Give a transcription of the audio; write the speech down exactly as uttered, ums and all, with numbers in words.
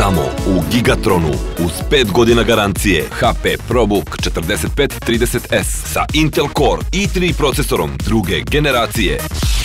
Samo u Gigatronu uz pet godina garancije H P ProBook četrdeset pet trideset S sa Intel Core i tri procesorom druge generacije.